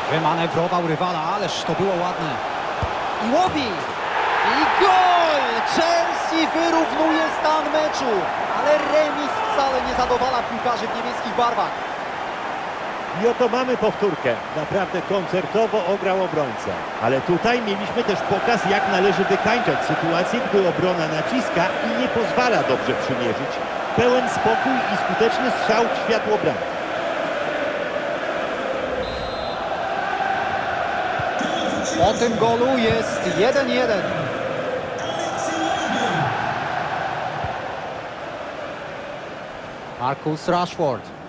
Wymanewrował rywala, ależ to było ładne. I łowi! I gol! Chelsea wyrównuje stan meczu, ale remis wcale nie zadowala piłkarzy w niebieskich barwach. I oto mamy powtórkę. Naprawdę koncertowo ograł obrońca. Ale tutaj mieliśmy też pokaz, jak należy wykańczać sytuację, gdy obrona naciska i nie pozwala dobrze przymierzyć. Pełen spokój i skuteczny strzał w światło bramki. Po tym golu jest 1-1. Marcus Rashford.